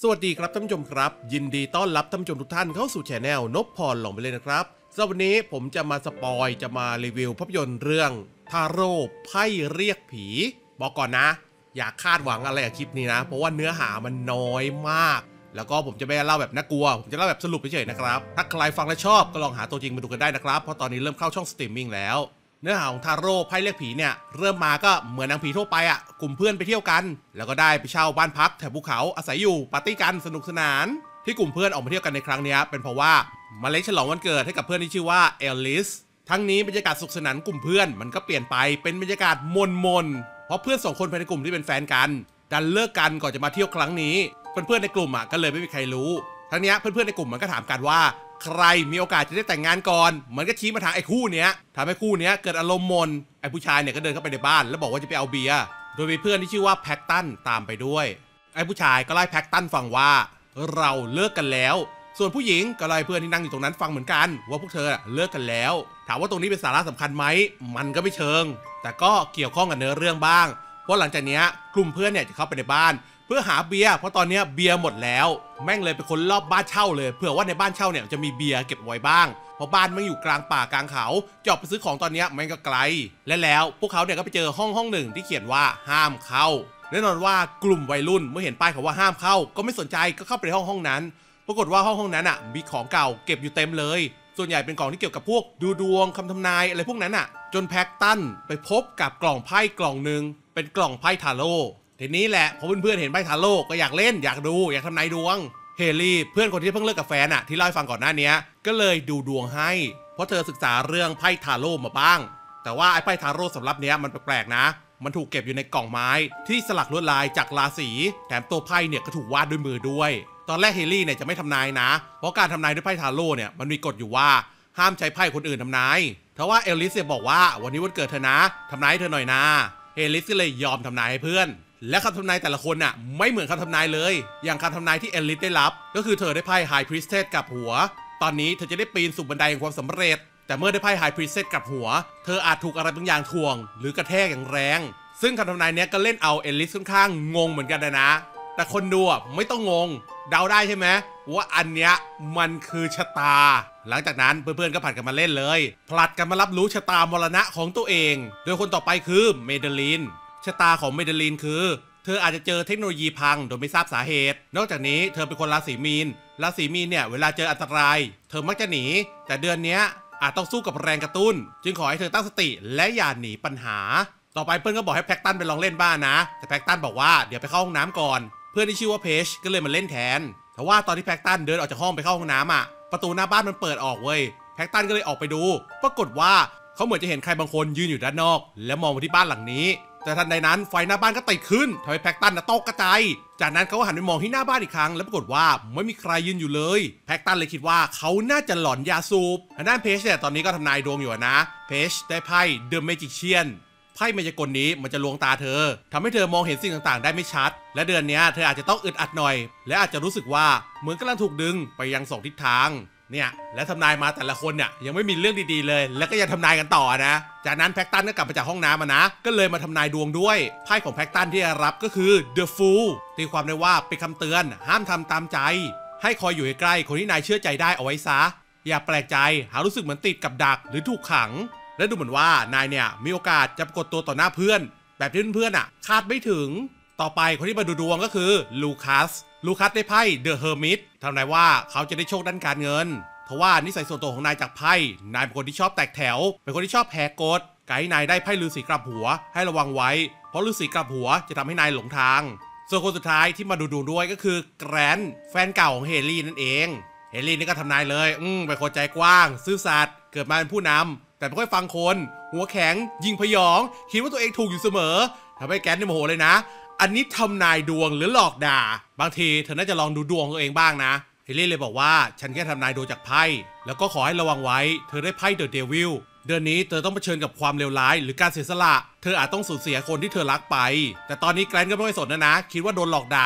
สวัสดีครับท่านผู้ชมครับยินดีต้อนรับท่านผู้ชมทุกท่านเข้าสู่แชนแนลนพพรหลงไปเลยนะครับสำหรับวันนี้ผมจะมาสปอยจะมารีวิวภาพยนตร์เรื่องทาโร่ไพ่เรียกผีบอกก่อนนะอย่าคาดหวังอะไรกับคลิปนี้นะเพราะว่าเนื้อหามันน้อยมากแล้วก็ผมจะไม่เล่าแบบน่ากลัวผมจะเล่าแบบสรุปเฉยๆนะครับถ้าใครฟังและชอบก็ลองหาตัวจริงมาดูกันได้นะครับเพราะตอนนี้เริ่มเข้าช่องสตรีมมิ่งแล้วเนื้อหาของทาโร่ไพ่เรียกผีเนี่ยเริ่มมาก็เหมือนนางผีทั่วไปอ่ะกลุ่มเพื่อนไปเที่ยวกันแล้วก็ได้ไปเช่าบ้านพักแถบภูเขาอาศัยอยู่ปาร์ตี้กันสนุกสนานที่กลุ่มเพื่อนออกมาเที่ยวกันในครั้งนี้เป็นเพราะว่ามาเลี้ยงฉลองวันเกิดให้กับเพื่อนที่ชื่อว่าเอลลิสทั้งนี้บรรยากาศสุขสนานกลุ่มเพื่อนมันก็เปลี่ยนไปเป็นบรรยากาศมนเพราะเพื่อน2 คนภายในกลุ่มที่เป็นแฟนกันดันเลิกกันก่อนจะมาเที่ยวครั้งนี้เพื่อนๆในกลุ่มก็เลยไม่มีใครรู้ทั้งนี้เพื่อนๆในกลุ่มมันก็ถามกันว่าใครมีโอกาสจะได้แต่งงานก่อนมันก็ชี้มาทางไอ้คู่เนี้ยทำให้คู่เนี้ยเกิดอารมณ์มนไอ้ผู้ชายเนี่ยก็เดินเข้าไปในบ้านแล้วบอกว่าจะไปเอาเบียร์โดยมีเพื่อนที่ชื่อว่าแพ็กตันตามไปด้วยไอ้ผู้ชายก็ไล่แพ็กตันฟังว่าเราเลิกกันแล้วส่วนผู้หญิงก็ไล่เพื่อนที่นั่งอยู่ตรงนั้นฟังเหมือนกันว่าพวกเธอเลิกกันแล้วถามว่าตรงนี้เป็นสาระสำคัญไหมมันก็ไม่เชิงแต่ก็เกี่ยวข้องกับเนื้อเรื่องบ้างเพราะหลังจากนี้กลุ่มเพื่อนเนี่ยจะเข้าไปในบ้านเพื่อหาเบียร์เพราะตอนนี้เบียร์หมดแล้วแม่งเลยเป็นคนรอบบ้านเช่าเลยเผื่อว่าในบ้านเช่าเนี่ยจะมีเบียร์เก็บไว้บ้างเพราะบ้านมันอยู่กลางป่ากลางเขาจะออกไปซื้อของตอนนี้มันก็ไกลและแล้วพวกเขาเนี่ยก็ไปเจอห้องหนึ่งที่เขียนว่าห้ามเข้าแน่นอนว่ากลุ่มวัยรุ่นเมื่อเห็นป้ายคำว่าห้ามเข้าก็ไม่สนใจก็เข้าไปในห้องนั้นปรากฏว่าห้องนั้นมีของเก่าเก็บอยู่เต็มเลยส่วนใหญ่เป็นของที่เกี่ยวกับพวกดูดวงคำทำนายอะไรพวกนั้นจนแพ็กตันไปพบกับกล่องไพ่กล่องหนึ่งเป็นกล่องไพ่ทาโร่ทีนี้แหละพอเพื่อนๆเห็นไพ่ทาโร่ก็อยากเล่นอยากดูอยากทำนายดวงเฮลี่เพื่อนคนที่เพิ่งเลิกกับแฟนที่เล่าให้ฟังก่อนหน้านี้ก็เลยดูดวงให้เพราะเธอศึกษาเรื่องไพ่ทาโร่มาบ้างแต่ว่าไอ้ไพ่ทาโร่สำหรับเนี้ยมันแปลกๆนะมันถูกเก็บอยู่ในกล่องไม้ที่สลักลวดลายจากราศีแถมตัวไพ่เนี่ยก็ถูกวาดด้วยมือด้วยตอนแรกเฮลี่เนี่ยจะไม่ทำนายนะเพราะการทำนายด้วยไพ่ทาโร่เนี่ยมันมีกฎอยู่ว่าห้ามใช้ไพ่คนอื่นทำนายทว่าเอลลิสเนี่ยบอกว่าวันนี้วันเกิดเธอนะทำนายให้เธอหน่อยนะเฮลิสก็เลยยอมทำนายให้เพื่อนและคำทำนายแต่ละคนไม่เหมือนคำทำนายเลยอย่างคำทำนายที่เอลลิสได้รับก็คือเธอได้ไพ่ไฮพรีสเทสกับหัวตอนนี้เธอจะได้ปีนสู่บันไดแห่งความสำเร็จแต่เมื่อได้ไพ่ไฮพรีสเทสกับหัวเธออาจถูกอะไรบางอย่างถ่วงหรือกระแทกอย่างแรงซึ่งคำทำนายนี้ก็เล่นเอาเอลลิสค่อนข้างงงเหมือนกันนะแต่คนดูไม่ต้องงงเดาได้ใช่ไหมว่าอันเนี้ยมันคือชะตาหลังจากนั้นเพื่อนๆก็ผัดกันมาเล่นเลยผลัดกันมารับรู้ชะตามรณะของตัวเองโดยคนต่อไปคือเมเดลินชะตาของเมเดลินคือเธออาจจะเจอเทคโนโลยีพังโดยไม่ทราบสาเหตุนอกจากนี้เธอเป็นคนราศีมีนเนี่ยเวลาเจออันตรายเธอมักจะหนีแต่เดือนนี้อาจต้องสู้กับแรงกระตุ้นจึงขอให้เธอตั้งสติและอย่าหนีปัญหาต่อไปเพื่อนก็บอกให้แพ็กตันไปลองเล่นบ้างนะแต่แพ็กตันบอกว่าเดี๋ยวไปเข้าห้องน้ำก่อนเพื่อนที่ชื่อว่าเพชก็เลยมาเล่นแทนแต่ว่าตอนที่แพ็กตันเดินออกจากห้องไปเข้าห้องน้ำประตูหน้าบ้านมันเปิดออกเว้ยแพ็กตันก็เลยออกไปดูปรากฏว่าเขาเหมือนจะเห็นใครบางคนยืนอยู่ด้านนอกและมองมาที่บ้านหลังนี้แต่ทันใดนั้นไฟหน้าบ้านก็ติดขึ้นทำให้แพ็กตันตกกระจายจากนั้นเขาก็หันไปมองที่หน้าบ้านอีกครั้งแล้วปรากฏว่าไม่มีใครยืนอยู่เลยแพ็กตันเลยคิดว่าเขาน่าจะหลอนยาสูบทางด้านเพชเนี่ยตอนนี้ก็ทำนายดวงอยู่นะเพชได้ไพ่เดอะเมจิเชียนไพ่มายากลนี้มันจะลวงตาเธอทำให้เธอมองเห็นสิ่งต่างๆได้ไม่ชัดและเดือนนี้เธออาจจะต้องอึดอัดหน่อยและอาจจะรู้สึกว่าเหมือนกำลังถูกดึงไปยัง2 ทิศทางเนี่ยและทำนายมาแต่ละคนเนี่ยยังไม่มีเรื่องดีๆเลยแล้วก็ยังทำนายกันต่อนะจากนั้นแพ็กตันก็กลับมาจากห้องน้ำนะก็เลยมาทำนายดวงด้วยไพ่ของแพ็กตันที่ได้รับก็คือ The Fool ตีความได้ว่าเป็นคำเตือนห้ามทำตามใจให้คอยอยู่ใกล้คนที่นายเชื่อใจได้เอาไว้ซะอย่าแปลกใจหารู้สึกเหมือนติดกับดักหรือถูกขังและดูเหมือนว่านายเนี่ยมีโอกาสจะปรากฏตัวต่อหน้าเพื่อนแบบที่เพื่อนคาดไม่ถึงต่อไปคนที่มาดูดวงก็คือลูคัสได้ไพ่ The Hermit ทำนายว่าเขาจะได้โชคด้านการเงินทว่านิสัยส่วนตัวของนายจากไพ่นายเป็นคนที่ชอบแตกแถวเป็นคนที่ชอบแหกกฎไกด์นายได้ไพ่ฤาษีกลับหัวให้ระวังไว้เพราะฤาษีกลับหัวจะทำให้นายหลงทางส่วนคนสุดท้ายที่มาดูดวงด้วยก็คือแกรนแฟนเก่าของเฮลี่นั่นเองเฮลี่นี่ก็ทำนายเลยเป็นคนใจกว้างซื่อสัตย์เกิดมาเป็นผู้นำแต่ไม่ค่อยฟังคนหัวแข็งยิงพยองคิดว่าตัวเองถูกอยู่เสมอทำให้แกนนี่โมโหเลยนะอันนี้ทำนายดวงหรือหลอกด่าบางทีเธอน่าจะลองดูดวงตัวเองบ้างนะเฮลี่เลยบอกว่าฉันแค่ทำนายดวงจากไพ่แล้วก็ขอให้ระวังไว้เธอได้ไพ่เดอะเดวิลเดือนนี้เธอต้องเผชิญกับความเลวร้ายหรือการเสียสละเธออาจต้องสูญเสียคนที่เธอรักไปแต่ตอนนี้แกรนก็ไม่ค่อยสนนะคิดว่าโดนหลอกด่า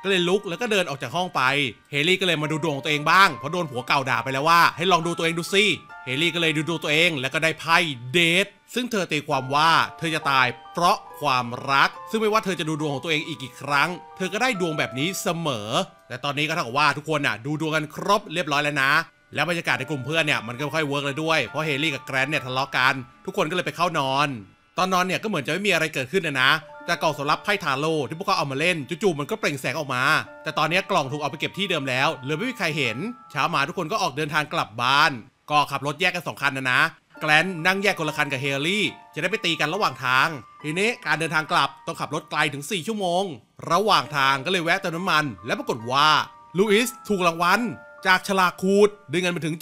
ก็เลยลุกแล้วก็เดินออกจากห้องไปเฮลี่ก็เลยมาดูดวงตัวเองบ้างเพราะโดนผัวเก่าด่าไปแล้วว่าให้ลองดูตัวเองดูสิเฮลี่ก็เลยดูตัวเองแล้วก็ได้ไพ่เดทซึ่งเธอตีความว่าเธอจะตายเพราะความรักซึ่งไม่ว่าเธอจะดูดวงของตัวเองอีกกี่ครั้งเธอก็ได้ดวงแบบนี้เสมอแต่ตอนนี้ก็เท่ากับว่าทุกคนดูดวงกันครบเรียบร้อยแล้วนะแล้วบรรยากาศในกลุ่มเพื่อนเนี่ยมันก็ไม่ค่อยเวิร์กเลยด้วยเพราะเฮลี่กับแกรนท์เนี่ยทะเลาะกันทุกคนก็เลยไปเข้านอนตอนนอนเนี่ยก็เหมือนจะไม่มีอะไรเกิดขึ้นนะแต่กล่องสำรับไพ่ทาโร่ที่พวกเขาเอามาเล่นจู่ๆมันก็เปล่งแสงออกมาแต่ตอนนี้กล่องถูกเอาไปเก็บที่เดิมแล้วเลยไม่มีใครเห็นเช้ามาทุกคนก็ออกเดินทางกลับบ้านก็ขับรถแยกกัน2 คันนะแกรนท์นั่งแยกคนละคันกับเฮลี่จะได้ไปตีกันระหว่างทางทีนี้การเดินทางกลับต้องขับรถไกลถึง4 ชั่วโมงระหว่างทางก็เลยแวะเติมน้ำมันและปรากฏว่าลูอิสถูกรางวัลจากฉลากขูดได้เงินไปถึง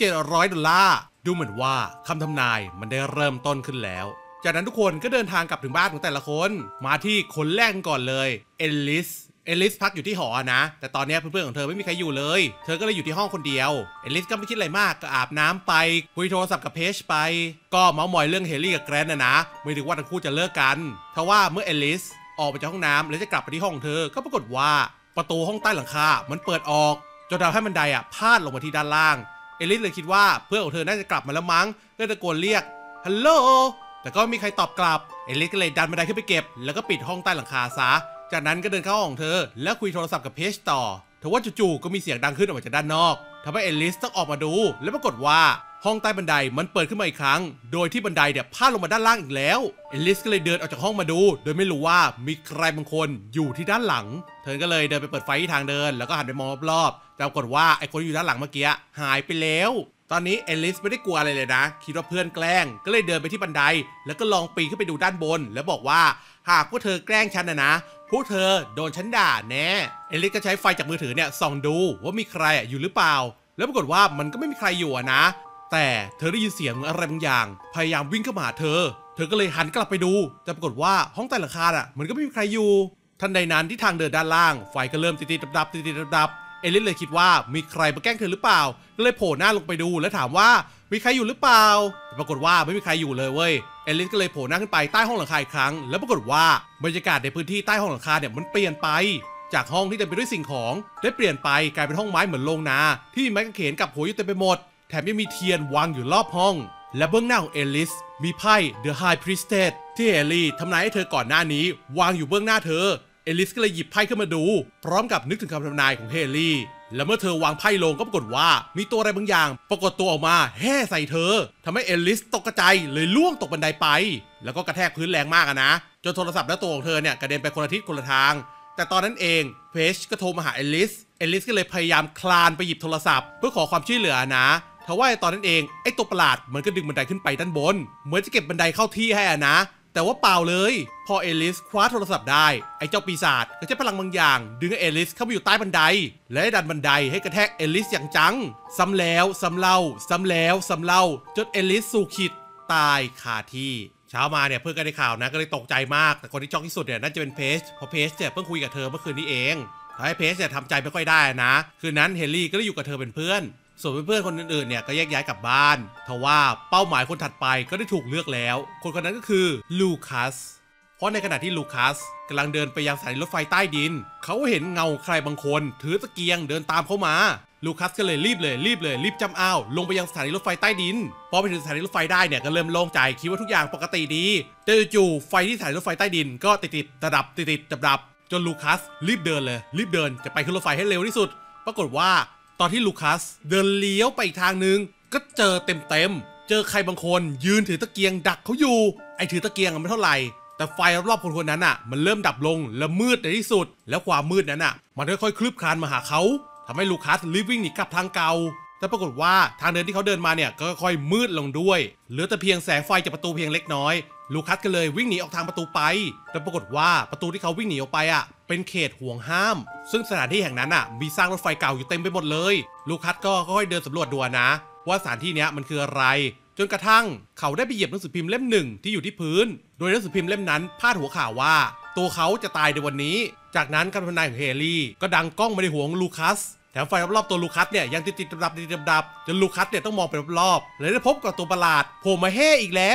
$700ดูเหมือนว่าคำทำนายมันได้เริ่มต้นขึ้นแล้วจากนั้นทุกคนก็เดินทางกลับถึงบ้านของแต่ละคนมาที่คนแรกก่อนเลยเอลิสพักอยู่ที่หอนะแต่ตอนนี้เพื่อนๆของเธอไม่มีใครอยู่เลยเธอก็เลยอยู่ที่ห้องคนเดียวเอลิสก็ไม่คิดอะไรมากก็อาบน้ำไปคุยโทรศัพท์กับเพจไปก็เมาท์มอยเรื่องเฮลี่กับแกรนท์นะไม่ถึงว่าทั้งคู่จะเลิกกันทว่าเมื่อเอลิสออกไปจากห้องน้ำแล้วจะกลับไปที่ห้องเธอก็ปรากฏว่าประตูห้องใต้หลังคามันเปิดออกจนทำให้บันไดพาดลงมาที่ด้านล่างเอลิสเลยคิดว่าเพื่อนของเธอน่าจะกลับมาแล้วมั้งก็ตะโกนเรียกฮัลโหลแต่ก็ไม่มีใครตอบกลับเอลิสก็เลยดันบันไดขึ้นไปเก็บแล้วก็ปิดห้องใต้หลังคาซะจากนั้นก็เดินเข้าห้องเธอแล้วคุยโทรศัพท์กับเพจต่อทว่าจู่ๆก็มีเสียงดังขึ้นออกมาจากด้านนอกทำให้เอลิสต้องออกมาดูแล้วปรากฏว่าห้องใต้บันไดมันเปิดขึ้นมาอีกครั้งโดยที่บันไดเนี่ยพาดลงมาด้านล่างอีกแล้วเอลิสก็เลยเดินออกจากห้องมาดูโดยไม่รู้ว่ามีใครบางคนอยู่ที่ด้านหลังเธอก็เลยเดินไปเปิดไฟที่ทางเดินแล้วก็หันไปมองรอบๆแต่ปรากฏว่าไอ้คนอยู่ด้านหลังเมื่อกี้หายไปแล้วตอนนี้เอลิสไม่ได้กลัวอะไรเลยนะคิดว่าเพื่อนแกล้งก็เลยเดินไปที่บันไดแล้วก็ลองปีนขึ้นไปดูด้านบนแล้วบอกว่าหากพวกเธอแกล้งฉันนะพวกเธอโดนฉันด่าแน่เอลิสก็ใช้ไฟจากมือถือเนี่ยส่องดูว่ามีใครอยู่หรือเปล่าแล้วปรากฏว่ามันก็ไม่มีใครอยู่นะแต่เธอได้ยินเสียงอะไรบางอย่างพยายามวิ่งเข้ามาหาเธอก็เลยหันกลับไปดูแต่ปรากฏว่าห้องใต้หลังคามันก็ไม่มีใครอยู่ทันใดนั้นที่ทางเดินด้านล่างไฟก็เริ่มติดๆดับเอลิสเลยคิดว่ามีใครมาแกล้งเธอหรือเปล่าก็เลยโผล่หน้าลงไปดูแล้วถามว่ามีใครอยู่หรือเปล่าปรากฏว่าไม่มีใครอยู่เลยเว้ยเอลิสก็เลยโผล่หน้าขึ้นไปใต้ห้องหลังคาอีกครั้งแล้วปรากฏว่าบรรยากาศในพื้นที่ใต้ห้องหลังคาเนี่ยมันเปลี่ยนไปจากห้องที่เต็มไปด้วยสิ่งของได้เปลี่ยนไปกลายเป็นห้องไม้เหมือนโรงนาที่มีไม้กางเขนกับหัวอยู่เต็มไปหมดแถมยังมีเทียนวางอยู่รอบห้องและเบื้องหน้าของเอลิสมีไพ่ The High Priestess ที่เฮลี่ทำนายให้เธอก่อนหน้านี้วางอยู่เบื้องหน้าเธอเอลิสก็เลยหยิบไพ่ขึ้นมาดูพร้อมกับนึกถึงคำทำนายของเฮลี่และเมื่อเธอวางไพ่ลงก็ปรากฏว่ามีตัวอะไรบางอย่างปรากฏตัวออกมาแห่ใส่เธอทำให้เอลิสตกกระจายเลยล่วงตกบันไดไปแล้วก็กระแทกพื้นแรงมากนะจนโทรศัพท์และตัวของเธอเนี่ยกระเด็นไปคนละทิศคนละทางแต่ตอนนั้นเองเพจก็โทรมาหาเอลิสก็เลยพยายามคลานไปหยิบโทรศัพท์เพื่อขอความช่วยเหลือนะทว่าตอนนั้นเองไอ้ตัวประหลาดมันก็ดึงบันไดขึ้นไปด้านบนเหมือนจะเก็บบันไดเข้าที่ให้นะแต่ว่าเปล่าเลยพอเอลิสคว้าโทรศัพท์ได้ไอ้เจ้าปีศาจก็ใช้พลังบางอย่างดึงเอลิสเข้าไปอยู่ใต้บันไดและดันบันไดให้กระแทกเอลิสอย่างจังซ้ำแล้วซ้ำเล่าซ้ำแล้วซ้ำเล่าจนเอลิสสู่ขีดตายคาที่เช้ามาเนี่ยเพื่อนก็ได้ข่าวนะก็เลยตกใจมากแต่คนที่ช็อกที่สุดเนี่ยน่าจะเป็นเพจเพราะเพจเนี่ยเพิ่งคุยกับเธอเมื่อคืนนี้เองทำให้เพจเนี่ยทำใจไม่ค่อยได้นะคืนนั้นเฮลี่ก็ได้อยู่กับเธอเป็นเพื่อนส่วนเพื่อนๆคนอื่นๆเนี่ยก็แยกย้ายกลับบ้านทว่าเป้าหมายคนถัดไปก็ได้ถูกเลือกแล้วคนนั้นก็คือลูคัสเพราะในขณะที่ลูคัสกำลังเดินไปยังสถานีรถไฟใต้ดินเขาเห็นเงาใครบางคนถือตะเกียงเดินตามเขามาลูคัสก็เลยรีบจำอ้าวลงไปยังสถานีรถไฟใต้ดินพอไปถึงสถานีรถไฟได้เนี่ยก็เริ่มโล่งใจคิดว่าทุกอย่างปกติดีแต่จู่ๆไฟที่สถานีรถไฟใต้ดินก็ติดดับจนลูคัสรีบเดินจะไปขึ้นรถไฟให้เร็วที่สุดปรากฏว่าตอนที่ลูคัสเดินเลี้ยวไปอีกทางนึงก็เจอเต็มเจอใครบางคนยืนถือตะเกียงดักเขาอยู่ไอ้ถือตะเกียงไม่เท่าไหร่แต่ไฟรอบๆคนนั้นมันเริ่มดับลงและมืดในที่สุดแล้วความมืดนั้นมันค่อยๆคลืบคลานมาหาเขาทำให้ลูคัสรีบวิ่งหนีกลับทางเก่าแต่ปรากฏว่าทางเดินที่เขาเดินมาเนี่ยก็ค่อยมืดลงด้วยเหลือแต่เพียงแสงไฟจากประตูเพียงเล็กน้อยลูคัสก็เลยวิ่งหนีออกทางประตูไปแต่ปรากฏว่าประตูที่เขาวิ่งหนีออกไปเป็นเขตห่วงห้ามซึ่งสถานที่แห่งนั้นมีสร้างรถไฟเก่าอยู่เต็มไปหมดเลยลูคัสก็ค่อยๆเดินสำรวจดูนะว่าสถานที่นี้มันคืออะไรจนกระทั่งเขาได้ไปเหยียบหนังสือพิมพ์เล่มหนึ่งที่อยู่ที่พื้นโดยหนังสือพิมพ์เล่มนั้นพาดหัวข่าวว่าตัวเขาจะตายในวันนี้จากนั้นการทำนายของเฮลี่ก็ดังก้องมาในหัวของลูคัสแถมไฟรอบๆตัวลูคัสเนี่ยยังติดดับจนลูคัสเนี่ยต้องมองไปรอบๆเลยได้พบกับตัวประหลาดโผล่มาแห่อีกแล้ว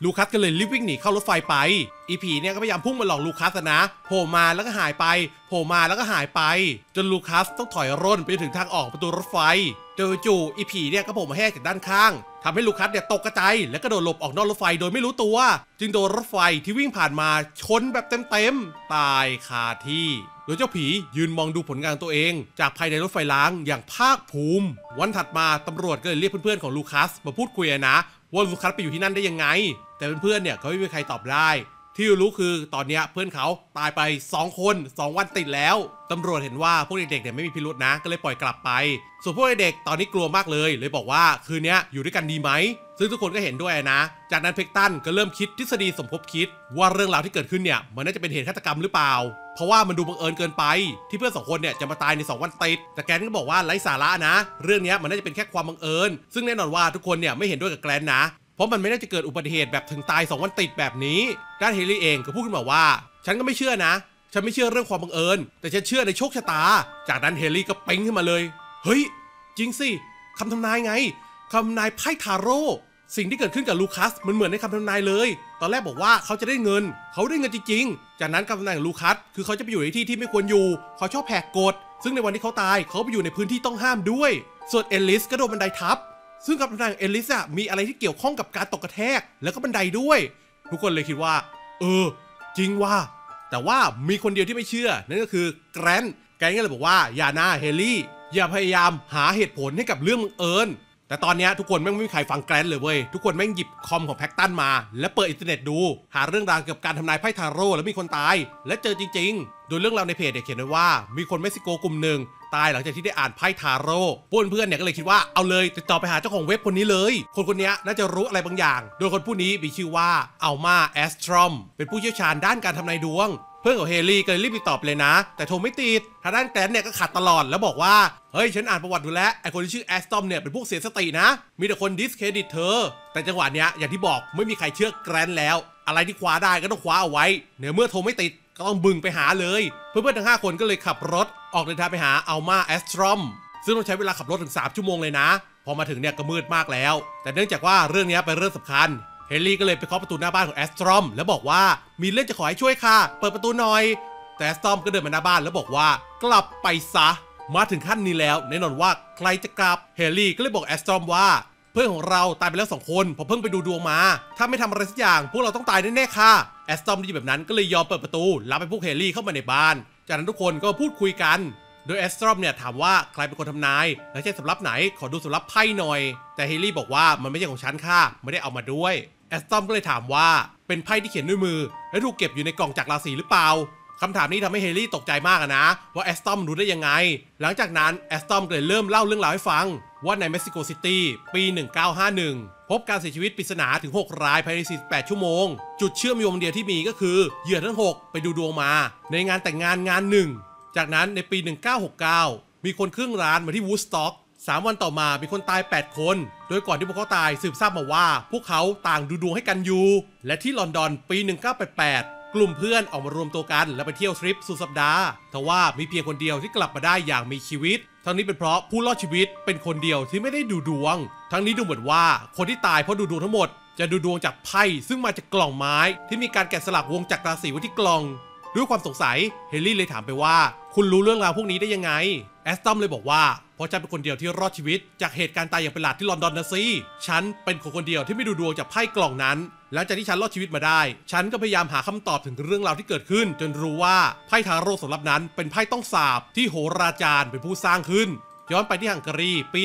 ลูคัสก็เลยรีบวิ่งหนีเข้ารถไฟไปอีผีเนี่ยก็พยายามพุ่งมาหลอกลูคัสนะโผล่มาแล้วก็หายไปโผล่มาแล้วก็หายไปจนลูคัสต้องถอยร่นไปถึงทางออกประตูรถไฟจู่ๆอีผีเนี่ยก็โผล่มาแหกจากด้านข้างทำให้ลูคัสเนี่ยตกกระจายและก็โดดหลบออกนอกรถไฟโดยไม่รู้ตัวจึงโดนรถไฟที่วิ่งผ่านมาชนแบบเต็มๆตายคาที่โดยเจ้าผียืนมองดูผลงานตัวเองจากภายในรถไฟล้างอย่างภาคภูมิวันถัดมาตำรวจก็เลยเรียกเพื่อนๆของลูคัสมาพูดคุยนะว่าลูคัสไปอยู่ที่นั่นได้ยังไงแต่เพื่อนๆเนี่ยเขาไม่มีใครตอบได้ที่รู้คือตอนนี้เพื่อนเขาตายไป2 คน2 วันติดแล้วตำรวจเห็นว่าพวกเด็กๆเนี่ยไม่มีพิรุธนะก็เลยปล่อยกลับไปส่วนพวกเด็กตอนนี้กลัวมากเลยบอกว่าคืนนี้อยู่ด้วยกันดีไหมซึ่งทุกคนก็เห็นด้วยนะจากนั้นเพกตันก็เริ่มคิดทฤษฎีสมคบคิดว่าเรื่องราวที่เกิดขึ้นเนี่ยมันน่าจะเป็นเหตุฆาตกรรมหรือเปล่าเพราะว่ามันดูบังเอิญเกินไปที่เพื่อน2 คนเนี่ยจะมาตายใน2 วันติดแต่แกรนก็บอกว่าไร้สาระนะเรื่องนี้มันน่าจะเป็นแค่ความบังเอิญซึ่งแน่นอนว่าทุกคนเนี่ยไม่เห็นด้วยกับแกรนนะเพราะมันไม่น่าจะเกิดอุบัติเหตุแบบถึงตาย2 วันติดแบบนี้ด้านเฮลี่เองก็พูดขึ้นมาว่าฉันก็ไม่เชื่อนะฉันไม่เชื่อเรื่องความบังเอิญแต่ฉันเชื่อในโชคชะตาจากนั้นเฮลี่ก็เป้งขึ้นมาเลยเฮ้ยจริงสิคำทำนายไงคำทำนายไพ่ทาโร่สิ่งที่เกิดขึ้นกับลูคัสมันเหมือนในคำทำนายเลยตอนแรกบอกว่าเขาจะได้เงินเขาได้เงินจริงๆจากนั้นคำทำนายของลูคัสคือเขาจะไปอยู่ในที่ที่ไม่ควรอยู่เขาชอบแหกกฎซึ่งในวันที่เขาตายเขาไปอยู่ในพื้นที่ต้องห้ามด้วยส่วนเอลิสก็โดนบันไดทับซึ่งคำทำนายของเอลิสมีอะไรที่เกี่ยวข้องกับการตกกระแทกแล้วก็บันไดด้วยทุกคนเลยคิดว่าจริงว่าแต่ว่ามีคนเดียวที่ไม่เชื่อนั่นก็คือแกรนก็เลยบอกว่าอย่านะเฮลี่อย่าพยายามหาเหตุผลให้กับเรื่องบังเอิญแต่ตอนนี้ทุกคนไม่มีใครฟังแกรนเลยเว้ยทุกคนแม่งหยิบคอมของแพ็กตันมาและเปิดอินเทอร์เน็ตดูหาเรื่องราวเกี่ยวกับการทำนายไพ่ทาโร่แล้วมีคนตายและเจอจริงๆโดยเรื่องราวในเพจเขียนไว้ว่ามีคนเม็กซิโกกลุ่มหนึ่งตายหลังจากที่ได้อ่านไพ่ทาโร่เพื่อนเนี่ยก็เลยคิดว่าเอาเลยติดต่อไปหาเจ้าของเว็บคนนี้เลยคนนี้น่าจะรู้อะไรบางอย่างโดยคนผู้นี้มีชื่อว่าอัลมาแอสตรอมเป็นผู้เชี่ยวชาญด้านการทำนายดวงเพื่อนของเฮลี่ก็เลยรีบติดต่อไปเลยนะแต่โทรไม่ติดทางด้านแกรนเนี่ยก็ขัดตลอดแล้วบอกว่าเฮ้ยฉันอ่านประวัติดูแล้วไอคนที่ชื่อแอสตอมเนี่ยเป็นพวกเสียสตินะมีแต่คนดิสเครดิตเธอแต่จังหวะเนี้ยอย่างที่บอกไม่มีใครเชื่อแกรนแล้วอะไรที่คว้าได้ก็ต้องคว้าเอาไว้เมื่อโทรไม่ติดก็ต้องบึงไปหาเลยเพื่อนๆทั้ง5 คนก็เลยขับรถออกเดินทางไปหาอัลมาแอสตรอมซึ่งต้องใช้เวลาขับรถถึง3 ชั่วโมงเลยนะพอมาถึงเนี่ยก็มืดมากแล้วแต่เนื่องจากว่าเรื่องนี้เป็นเรื่องสำคัญเฮลี่ก็เลยไปเคาะประตูหน้าบ้านของแอสตรอมแล้วบอกว่ามีเรื่องจะขอให้ช่วยค่ะเปิดประตูหน่อยแต่แอสตรอมก็เดินมาหน้าบ้านแล้วบอกว่ากลับไปซะมาถึงขั้นนี้แล้วแน่นอนว่าใครจะกลับเฮลี่ก็เลยบอกแอสตรอมว่าเพื่อนของเราตายไปแล้ว2 คนผมเพิ่งไปดูดวงมาถ้าไม่ทำอะไรสักอย่างพวกเราต้องตายแน่ๆค่ะแอสตรอมได้ยินแบบนั้นก็เลยยอมเปิดประตูรับให้พวกเฮลี่เข้ามาในบ้านจากนั้นทุกคนก็พูดคุยกันโดยแอสตรอมเนี่ยถามว่าใครเป็นคนทำนายและใช้สำรับไหนขอดูสำรับไพ่หน่อยแต่เฮลี่บอกว่ามันไม่ใช่ของฉันค่ะไม่ได้เอามาด้วยแอสตรอมก็เลยถามว่าเป็นไพ่ที่เขียนด้วยมือและถูกเก็บอยู่ในกล่องจากราศีหรือเปล่าคำถามนี้ทำให้เฮลี่ตกใจมากนะว่าแอสตอมรู้ได้ยังไงหลังจากนั้นแอสตอมก็เลยเริ่มเล่าเรื่องราวให้ฟังว่าในเม็กซิโกซิตี้ปี1951พบการเสียชีวิตปริศนาถึง6 รายภายใน48 ชั่วโมงจุดเชื่อมโยงเดียวที่มีก็คือเหยื่อทั้ง6ไปดูดวงมาในงานแต่งงานหนึ่งจากนั้นในปี1969มีคนครึ่งล้านมาที่วูดสต็อก3 วันต่อมามีคนตาย8 คนโดยก่อนที่พวกเขาตายสืบทราบมาว่าพวกเขาต่างดูดวงให้กันอยู่และที่ลอนดอนปี1988กลุ่มเพื่อนออกมารวมตัวกันและไปเที่ยวทริปสุดสัปดาห์ทว่ามีเพียงคนเดียวที่กลับมาได้อย่างมีชีวิตทั้งนี้เป็นเพราะผู้รอดชีวิตเป็นคนเดียวที่ไม่ได้ดูดวงทั้งนี้ดูเหมือนว่าคนที่ตายเพราะดูดวงทั้งหมดจะดูดวงจากไพ่ซึ่งมาจากกล่องไม้ที่มีการแกะสลักวงจักรราศีไว้ที่กล่องด้วยความสงสัยเฮลี่เลยถามไปว่าคุณรู้เรื่องราวพวกนี้ได้ยังไงแอสตอมเลยบอกว่าเพราะฉันเป็นคนเดียวที่รอดชีวิตจากเหตุการณ์ตายอย่างประหลาดที่ลอนดอนนะสิฉันเป็นคนเดียวที่ไม่ดูดวงจากไพ่กล่องนั้นหลังจากที่ฉันรอดชีวิตมาได้ฉันก็พยายามหาคำตอบถึงเรื่องราวที่เกิดขึ้นจนรู้ว่าไพ่ทาโร่สำหรับนั้นเป็นไพ่ต้องสาปที่โหราจารย์เป็นผู้สร้างขึ้นย้อนไปที่ฮังการีปี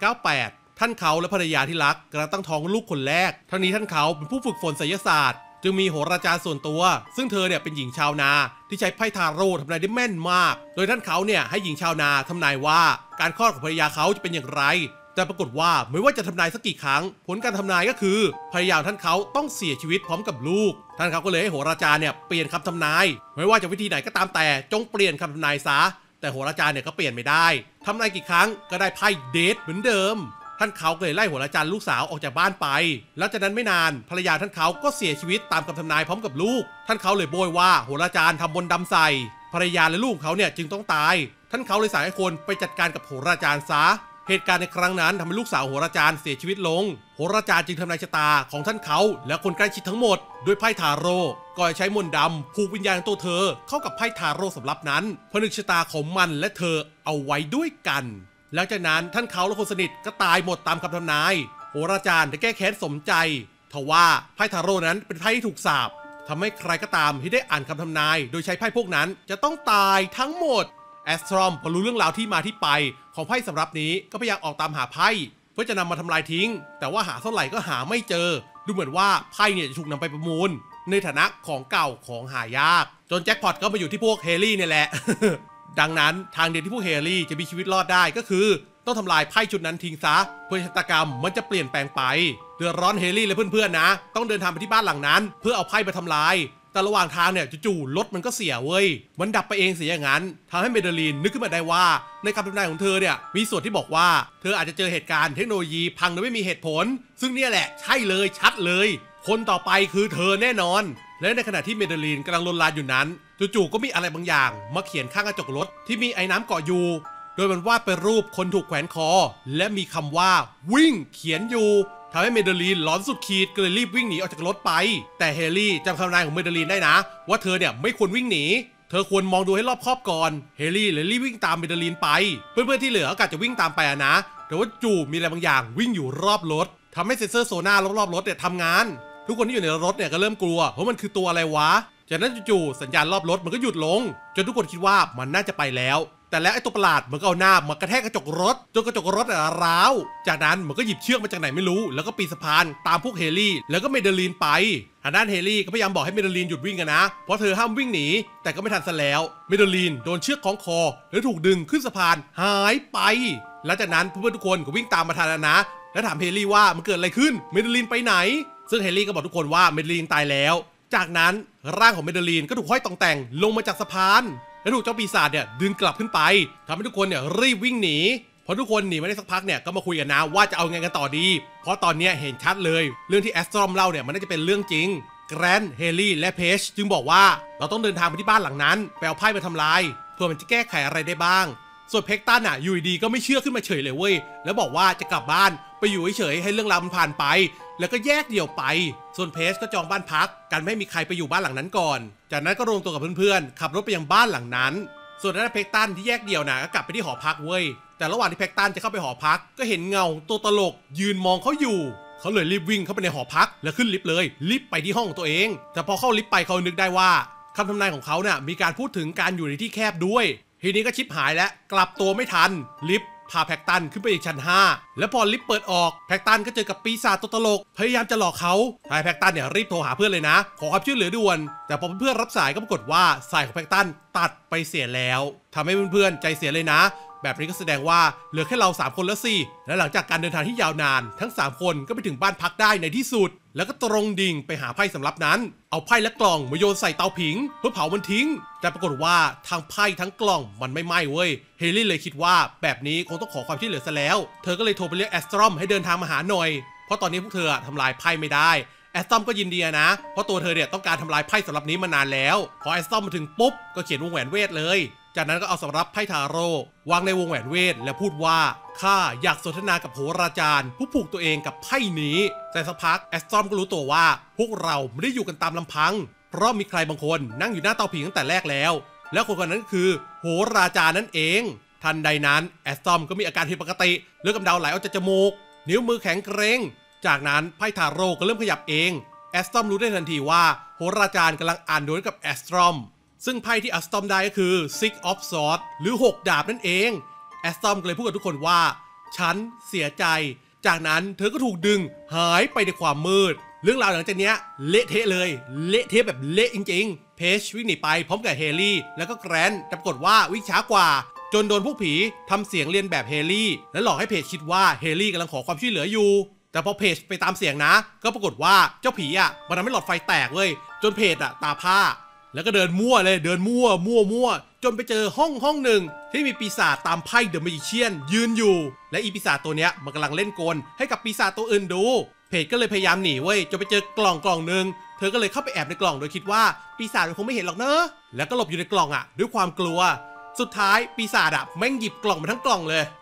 1798ท่านเขาและภรรยาที่รักกำลังตั้งท้องลูกคนแรกทั้งนี้ท่านเขาเป็นผู้ฝึกฝนไสยศาสตร์จึงมีโหราจารย์ส่วนตัวซึ่งเธอเนี่ยเป็นหญิงชาวนาที่ใช้ไพ่ทาโร่ทำนายได้แม่นมากโดยท่านเขาเนี่ยให้หญิงชาวนาทำนายว่าการคลอดของภรรยาเขาจะเป็นอย่างไรแต่ปรากฏว่าไม่ว่าจะทำนายสักกี่ครั้งผลการทำนายก็คือภรรยาท่านเขาต้องเสียชีวิตพร้อมกับลูกท่านเขาก็เลยให้โหราจารย์เนี่ยเปลี่ยนคำทำนายไม่ว่าจะวิธีไหนก็ตามแต่จงเปลี่ยนคำทำนายซะแต่โหราจารย์เนี่ยก็เปลี่ยนไม่ได้ทำนายกี่ครั้งก็ได้ไพ่เดทเหมือนเดิมท่านเขาก็เลยไล่โหราจารย์ลูกสาวออกจากบ้านไปแล้วจากนั้นไม่นานภรรยาท่านเขาก็เสียชีวิตตามคำทำนายพร้อมกับลูกท่านเขาเลยโบยว่าโหราจารย์ทำมนต์ดำใส่ภรรยาและลูกเขาเนี่ยจึงต้องตายท่านเขาเลยสั่งให้คนไปจัดการกับโหราจารย์ซะเฮเหตุการณ์ในครั้งนั้นทำให้ลูกสาวโหราจารย์เสียชีวิตลงโหราจารย์จึงทำนายชะตาของท่านเขาและคนใกล้ชิดทั้งหมดด้วยไพ่ทาโร่ก่อนใช้มนต์ดำผูกวิญญาณตัวเธอเข้ากับไพ่ทาโร่สำรับนั้นผนึกชะตาของมันและเธอเอาไว้ด้วยกันหลังจากนั้นท่านเขาและคนสนิทก็ตายหมดตามคำทำนายโหราจารย์ได้แก้แค้นสมใจทว่าไพ่ทาโร่นั้นเป็นไพ่ที่ถูกสาปทำให้ใครก็ตามที่ได้อ่านคำทำนายโดยใช้ไพ่พวกนั้นจะต้องตายทั้งหมดแอสตรอมพอรู้เรื่องราวที่มาที่ไปของไพ่สำรับนี้ก็พยายามออกตามหาไพ่เพื่อจะนำมาทำลายทิ้งแต่ว่าหาเท่าไหร่ก็หาไม่เจอดูเหมือนว่าไพ่เนี่ยจะถูกนำไปประมูลในฐานะของเก่าของหายากจนแจ็คพอตก็มาอยู่ที่พวกเฮลี่เนี่ยแหละ ดังนั้นทางเดียวที่พวกเฮลี่จะมีชีวิตรอดได้ก็คือต้องทำลายไพ่ชุดนั้นทิ้งซะเพื่อชะตากรรมมันจะเปลี่ยนแปลงไปเดือดร้อนเฮลี่และเพื่อนๆนะต้องเดินทางไปที่บ้านหลังนั้นเพื่อเอาไพ่ไปทำลายแต่ระหว่างทางเนี่ยจู่ๆรถมันก็เสียเว้ยมันดับไปเองเสียอย่างนั้นทำให้เมเดลีนนึกขึ้นมาได้ว่าในคำทำนายของเธอเนี่ยมีส่วนที่บอกว่าเธออาจจะเจอเหตุการณ์เทคโนโลยีพังโดยไม่มีเหตุผลซึ่งเนี่ยแหละใช่เลยชัดเลยคนต่อไปคือเธอแน่นอนและในขณะที่เมเดลีนกำลังลนลานอยู่นั้นจู่ๆก็มีอะไรบางอย่างมาเขียนข้างกระจกรถที่มีไอ้น้ำเกาะอยู่โดยมันวาดเป็นรูปคนถูกแขวนคอและมีคำว่าวิ่งเขียนอยู่ทำให้เมเดลีนร้อนสุดขีดก็เลยรีบวิ่งหนีออกจากรถไปแต่เฮลี่จำคำนายของเมเดลีนได้นะว่าเธอเนี่ยไม่ควรวิ่งหนีเธอควรมองดูให้รอบคอบก่อนเฮลี่เลยรีบวิ่งตามเมเดลีนไปเพื่อนๆที่เหลือก็จะวิ่งตามไปนะแต่ว่าจู่มีอะไรบางอย่างวิ่งอยู่รอบรถทำให้เซ็นเซอร์โซน่ารอบๆรถเนี่ยทำงานทุกคนที่อยู่ในรถเนี่ยก็เริ่มกลัวเพราะมันคือตัวอะไรวะจากนั้นจู่ๆสัญญาณรอบรถมันก็หยุดลงจนทุกคนคิดว่ามันน่าจะไปแล้วแต่แล้วไอ้ตัวประหลาดมันก็เอาหน้ามากระแทกกระจกรถจนกระจกรถร้าวจากนั้นมันก็หยิบเชือกมาจากไหนไม่รู้แล้วก็ปีนสะพานตามพวกเฮลี่แล้วก็เมเดลีนไปทางด้านเฮลี่ก็พยายามบอกให้เมเดลีนหยุดวิ่งกันนะเพราะเธอห้ามวิ่งหนีแต่ก็ไม่ทันซะแล้วเมเดลีนโดนเชือกคล้องคอแล้วถูกดึงขึ้นสะพานหายไปหลังจากนั้นเพื่อนๆทุกคนก็วิ่งตามมาทันนะแล้วถามเฮลี่ว่ามันเกิดอะไรขึ้นเมเดลีนไปไหนซึ่งเฮลี่ก็บอกทุกคนว่าเมเดลีนตายแล้วจากนั้นร่างของเมเดลีนก็ถูกห้อยต่องแต่งลงมาจากสะพานแล้วถูกเจ้าปีศาจเนี่ยดึงกลับขึ้นไปทำให้ทุกคนเนี่ยรีบวิ่งหนีพอทุกคนหนีมาได้สักพักเนี่ยก็มาคุยกันนะว่าจะเอาไงกันต่อดีเพราะตอนนี้เห็นชัดเลยเรื่องที่แอสตรอมเล่าเนี่ยมันน่าจะเป็นเรื่องจริงแกรนเฮลี่และเพจจึงบอกว่าเราต้องเดินทางไปที่บ้านหลังนั้นไปเอาไพ่มาทำลายเพื่อมันจะแก้ไขอะไรได้บ้างส่วนเพกตันอ่ะอยู่ดีก็ไม่เชื่อขึ้นมาเฉยเลยเว้ยแล้วบอกว่าจะกลับบ้านไปอยู่เฉยๆให้เรื่องราวมันผ่านไปแล้วก็แยกเดี่ยวไปส่วนเพจก็จองบ้านพักกันไม่มีใครไปอยู่บ้านหลังนั้นก่อนจากนั้นก็รวมตัวกับเพื่อนๆขับรถไปยังบ้านหลังนั้นส่วนนั้นเพกตันที่แยกเดี่ยวนะก็กลับไปที่หอพักเว้ยแต่ระหว่างที่เพกตันจะเข้าไปหอพักก็เห็นเงาตัวตลกยืนมองเขาอยู่เขาเลยรีบวิ่งเข้าไปในหอพักแล้วขึ้นลิฟต์เลยรีบไปที่ห้องของตัวเองแต่พอเข้าลิฟต์ไปเขานึกได้ว่าคำทำนายของเขาเนี่ยมีการพูดถึงการอยู่ในที่แคบด้วยทีนี้ก็ชิปหายแล้วกลับตัวไม่ทันลิฟต์พาแพ็กตันขึ้นไปอีกชั้น5แล้วพอลิฟต์เปิดออกแพ็กตันก็เจอกับปีศาจตัวตลกพยายามจะหลอกเขาทายแพ็กตันเนี่ยรีบโทรหาเพื่อนเลยนะขอความช่วยเหลือด่วนแต่พอเพื่อนรับสายก็ปรากฏว่าสายของแพ็กตันตัดไปเสียแล้วทำให้เพื่อนๆใจเสียเลยนะแบบนี้ก็แสดงว่าเหลือแค่เรา3คนแล้วสิและหลังจากการเดินทางที่ยาวนานทั้ง3คนก็ไปถึงบ้านพักได้ในที่สุดแล้วก็ตรงดิ่งไปหาไพ่สำรับนั้นเอาไพ่และกล่องมาโยนใส่เตาผิงเพื่อเผามันทิ้งแต่ปรากฏว่าทั้งไพ่ทั้งกล่องมันไม่ไหม้เว้ยเฮลี่เลยคิดว่าแบบนี้คงต้องขอความช่วยเหลือซะแล้วเธอก็เลยโทรไปเรียกแอสตรอมให้เดินทางมาหาหน่อยเพราะตอนนี้พวกเธอทำลายไพ่ไม่ได้แอสตรอมก็ยินดีนะเพราะตัวเธอเนี่ยต้องการทำลายไพ่สำรับนี้มานานแล้วพอแอสตรอมมาถึงปุ๊บก็เขียนวงแหวนเวทเลยจากนั้นก็เอาสำรับไพ่ทาโร่วางในวงแหวนเวทและพูดว่าข้าอยากสนทนากับโหราจารย์ผู้ผูกตัวเองกับไพ่นี้แต่สักพักแอสตรอมก็รู้ตัวว่าพวกเราไม่ได้อยู่กันตามลำพังเพราะมีใครบางคนนั่งอยู่หน้าเตาผิงตั้งแต่แรกแล้วและคนนั้นก็คือโหราจารย์นั่นเองทันใดนั้นแอสตรอมก็มีอาการผิดปกติเลือดกำเดาไหลออกจากจมูกนิ้วมือแข็งเกร็งจากนั้นไพ่ทาโร่ก็เริ่มขยับเองแอสตรอมรู้ได้ทันทีว่าโหราจารย์กำลังอ่านดวงกับแอสตรอมซึ่งไพ่ที่แอสตรอมได้ก็คือ Six of Swords หรือ6ดาบนั่นเองแอสตรอมก็เลยพูดกับทุกคนว่าฉันเสียใจจากนั้นเธอก็ถูกดึงหายไปในความมืดเรื่องราวหลังจากนี้เละเทะเลยเละเทะแบบเละจริงๆเพจวิ่งหนีไปพร้อมกับเฮลี่แล้วก็แกรนแต่ปรากฏว่าวิ่งช้ากว่าจนโดนพวกผีทำเสียงเลียนแบบเฮลี่และหลอกให้เพจคิดว่าเฮลี่กำลังขอความช่วยเหลืออยู่แต่พอเพจไปตามเสียงนะก็ปรากฏว่าเจ้าผีมันทำให้หลอดไฟแตกเลยจนเพจตาผ้าแล้วก็เดินมั่วเลยเดินมั่วจนไปเจอห้องหนึ่งที่มีปีศาจตามไพ่เดอะแมจิเชียนยืนอยู่และอีปีศาจตัวเนี้ยมันกำลังเล่นกลให้กับปีศาจตัวอื่นดูเพจก็เลยพยายามหนีเว้ยจนไปเจอกล่องหนึ่งเธอก็เลยเข้าไปแอบในกล่องโดยคิดว่าปีศาจมันคงไม่เห็นหรอกเนอะแล้วก็หลบอยู่ในกล่องด้วยความกลัวสุดท้ายปีศาจแม่งหยิบกล่องมาทั้งกล่องเลย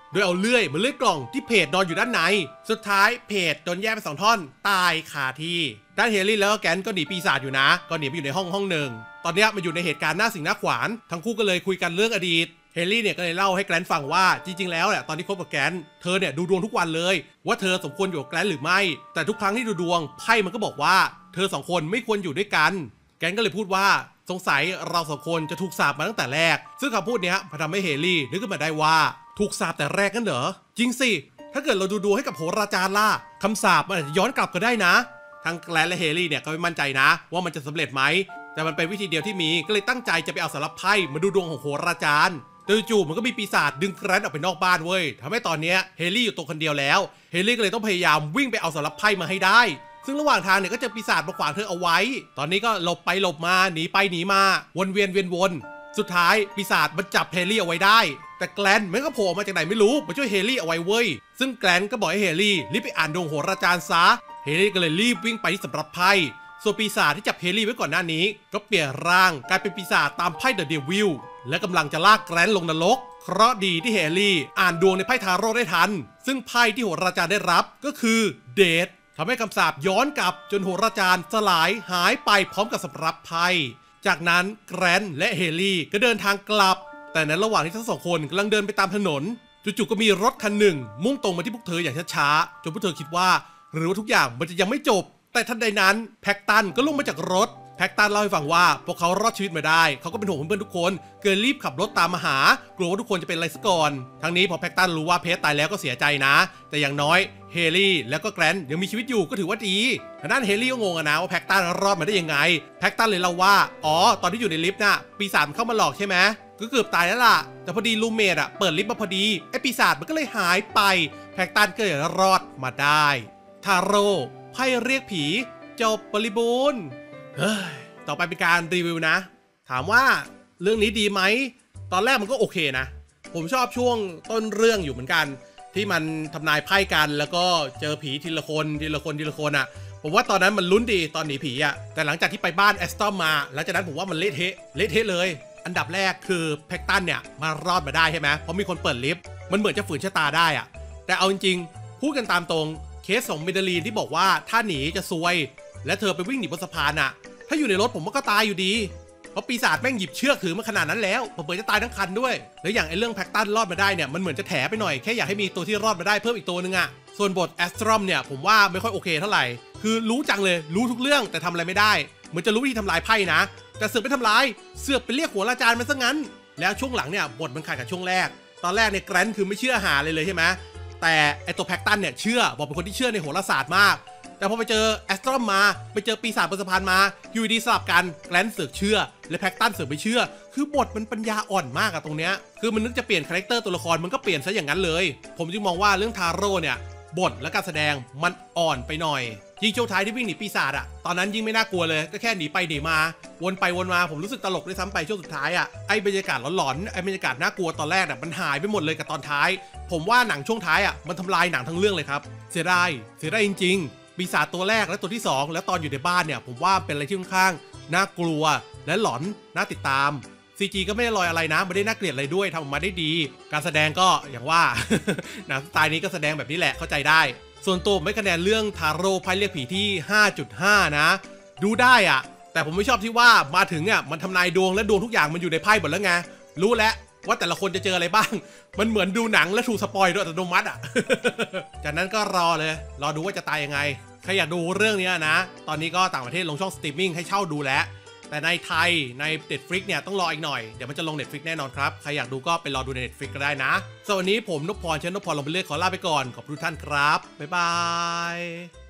โดยเอาเลื่อยมาเลื่อยกล่องที่เพจนอนอยู่ด้านในสุดท้ายเพจโดนแยกเป็น2 ท่อนตายคาที่ด้านเฮลี่แล้วก็แกนก็หนีปีศาจอยู่นะก็หนีไปอยู่ในห้องหนึ่งตอนนี้มันอยู่ในเหตุการณ์หน้าสิงหน้าขวานทั้งคู่ก็เลยคุยกันเรื่องอดีตเฮลี่เนี่ยก็เลยเล่าให้แกรนฟังว่าจริงๆแล้วเนี่ยตอนที่คบกับแกรนเธอเนี่ยดูดวงทุกวันเลยว่าเธอสมควรอยู่กับแกรนหรือไม่แต่ทุกครั้งที่ดูดวงไพ่มันก็บอกว่าเธอ2 คนไม่ควรอยู่ด้วยกันแกรนก็เลยพูดว่าสงสัยเรา2 คนจะถูกสาปมาตั้งแต่แรกซึ่งคำพูดนี้ทำให้เฮลี่นึกขึ้นมาได้ว่าถูกสาปแต่แรกกันเหรอจริงสิถ้าเกิดเราดูดวงให้กับโหราจารย์ล่ะคำสาปมันอาจจะย้อนกลับก็ได้นะทั้งแกรนและเฮลี่เนี่ยก็ไม่มั่นใจนะว่ามันจะสำเร็จไหมแต่มันเป็นวิธีเดียวที่มีก็เลยตั้งใจจะไปเอาสารไพ่มาดูดวงของโหราจารย์แต่จู่ๆมันก็มีปีศาจดึงแกรนออกไปนอกบ้านเว้ยทำให้ตอนนี้เฮลี่อยู่ตัวคนเดียวแล้วเฮลี่ก็เลยต้องพยายามวิ่งไปเอาสารไพ่มาให้ได้ซึ่งระหว่างทางเนี่ยก็เจอปีศาจมาขวางเธอเอาไว้ตอนนี้ก็หลบไปหลบมาหนีไปหนีมาวนเวียนสุดท้ายปีศาจมันจับเฮลี่เอาไว้ได้แต่แกรนมันก็โผล่มาจากไหนไม่รู้มาช่วยเฮลี่เอาไว้เว้ยซึ่งแกรนก็บอกให้เฮลี่รีบไปอ่านดวงโหราจารย์ซะเฮลี่ก็เลยรีบวิ่งไปที่สำรับไพ่ส่วนปีศาจที่จับเฮลี่ไว้ก่อนหน้านี้ก็เปลี่ยนร่างกลายเป็นปีศาจตามไพ่เดอะเดวิลและกำลังจะลากแกรนลงนรกเคราะห์ดีที่เฮลี่อ่านดวงในไพ่ทาโร่ได้ทันซึ่งไพ่ที่โหราจารย์ได้รับก็คือเดททำให้คำสาปย้อนกลับจนโหราจารย์สลายหายไปพร้อมกับสำรับไพ่จากนั้นแกรนและเฮลี่ก็เดินทางกลับแต่ในระหว่างที่ทั้ง2 คนกำลังเดินไปตามถนนจู่ๆก็มีรถคันหนึ่งมุ่งตรงมาที่พวกเธออย่างช้าๆจนพวกเธอคิดว่าหรือว่าทุกอย่างมันจะยังไม่จบแต่ทันใดนั้นแพ็กตันก็ลงมาจากรถแพ็กตันเล่าให้ฟังว่าพวกเขารอดชีวิตมาได้เขาก็เป็นห่วงเพื่อนๆทุกคนเกิดรีบขับรถตามมาหากลัวว่าทุกคนจะเป็นอะไรซะก่อนทั้งนี้พอแพ็กตันรู้ว่าเพจตายแล้วก็เสียใจนะแต่อย่างน้อยเฮลี่แล้วก็แกรนยังมีชีวิตอยู่ก็ถือว่าดีทางด้านเฮลี่ก็งงนะว่าแพ็กตันรอดมาได้ยังไงแพ็กตันเลยเล่าว่าอ๋อตอนที่อยู่ในลิฟต์น่ะปีศาจเข้ามาหลอกใช่ไหมก็เกือบตายแล้วล่ะแต่พอดีลูเมดเปิดลิฟต์มาพอดีไอ้ปีศาจมันก็เลยหายไปแพ็กตันก็เลยรอดมาได้ทาโร่ไพ่เรียกผีจบบริบูรณ์ต่อไปเป็นการรีวิวนะถามว่าเรื่องนี้ดีไหมตอนแรกมันก็โอเคนะผมชอบช่วงต้นเรื่องอยู่เหมือนกันที่มันทำนายไพ่กันแล้วก็เจอผีทีละคนอ่ะผมว่าตอนนั้นมันลุ้นดีตอนหนีผีอ่ะแต่หลังจากที่ไปบ้านแอสตอมมาหลังจากนั้นผมว่ามันเละเทะเลยอันดับแรกคือแพ็กตันเนี่ยมารอดมาได้ใช่ไหมเพราะมีคนเปิดลิฟต์มันเหมือนจะฝืนชะตาได้อ่ะแต่เอาจริงๆพูดกันตามตรงเคสของเมเดลีนที่บอกว่าถ้าหนีจะซวยและเธอไปวิ่งหนีบนสะพานอ่ะถ้าอยู่ในรถผมก็ตายอยู่ดีเพราะปีศาจแม่งหยิบเชือกถือมาขนาดนั้นแล้วผมเปิดจะตายทั้งคันด้วยแล้วอย่างไอ้เรื่องแพ็กตันรอดมาได้เนี่ยมันเหมือนจะแถไปหน่อยแค่อยากให้มีตัวที่รอดมาได้เพิ่มอีกตัวนึงอ่ะส่วนบทแอสตรอมเนี่ยผมว่าไม่ค่อยโอเคเท่าไหร่คือรู้จังเลยรู้ทุกเรื่องแต่ทำอะไรไม่ได้เหมือนจะรู้วิธีทำลายไพ่นะแต่เสือกไปทำลายเสือกไปเรียกหัวราจารย์มันซะงั้นแล้วช่วงหลังเนี่ยบทมันขาดกับช่วงแรกตอนแรกเนี่ยแกรนคือไม่เชื่อหาเลยใช่ไหมแต่ไอตัวแพ็กตันเนี่ยเชื่อบอกเป็นคนที่เชื่อในโหราศาสตร์มากแต่พอไปเจอแอสตรอมมาไปเจอปีศาจบนสะพานมาอยู่ดีสลับกันแกรนเสือกเชื่อและแพ็กตันเสือกไม่เชื่อคือบทมันปัญญาอ่อนมากอะตรงเนี้ยคือมันนึกจะเปลี่ยนคาแรคเตอร์ตัวละครมันก็เปลี่ยนซะอย่างนั้นเลยผมจึงมองว่าเรื่องทาโร่เนี่ยบทและการแสดงมันอ่อนไปหน่อยยิ่งช่วงท้ายที่วิ่งหนีปีศาจอะตอนนั้นยิ่งไม่น่ากลัวเลยก็แค่หนีไปหนีมาวนไปวนมาผมรู้สึกตลกด้วยซ้ำไปช่วงสุดท้ายอะไอบรรยากาศหลอนๆไอบรรยากาศน่ากลัวตอนแรกอะมันหายไปหมดเลยกับตอนท้ายผมว่าหนังช่วงท้ายอะมันทำลายหนังทั้งเรื่องเลยครับเสียดายจริงๆปีศาจตัวแรกและตัวที่2แล้วตอนอยู่ในบ้านเนี่ยผมว่าเป็นอะไรที่ค่อนข้างน่ากลัวและหลอนน่าติดตาม CG ก็ไม่ได้ลอยอะไรนะไม่ได้น่าเกลียดอะไรด้วยทำออกมาได้ดีการแสดงก็อย่างว่า หนังสไตล์นี้ก็แสดงแบบนี้แหละเข้าใจได้ส่วนตัวไม่คะแนนเรื่องทาโร่ไพ่เรียกผีที่ 5.5 นะดูได้อะแต่ผมไม่ชอบที่ว่ามาถึงเนี่ยมันทำนายดวงและดวงทุกอย่างมันอยู่ในไพ่หมดแล้วไงรู้แล้วว่าแต่ละคนจะเจออะไรบ้างมันเหมือนดูหนังและถูกสปอยโดยอัตโนมัติอ่ะ จากนั้นก็รอดูว่าจะตายยังไงใครอยากดูเรื่องนี้นะตอนนี้ก็ต่างประเทศลงช่องสตรีมมิ่งให้เช่าดูแล้วแต่ในไทยใน Netflix เนี่ยต้องรออีกหน่อยเดี๋ยวมันจะลง Netflix แน่นอนครับใครอยากดูก็ไปรอดูใน Netflix ก็ได้นะสำหรับวันนี้ผมนพพรเชนนพพรลงไปเรื่อยขอลาไปก่อนขอบคุณทุกท่านครับบ๊ายบาย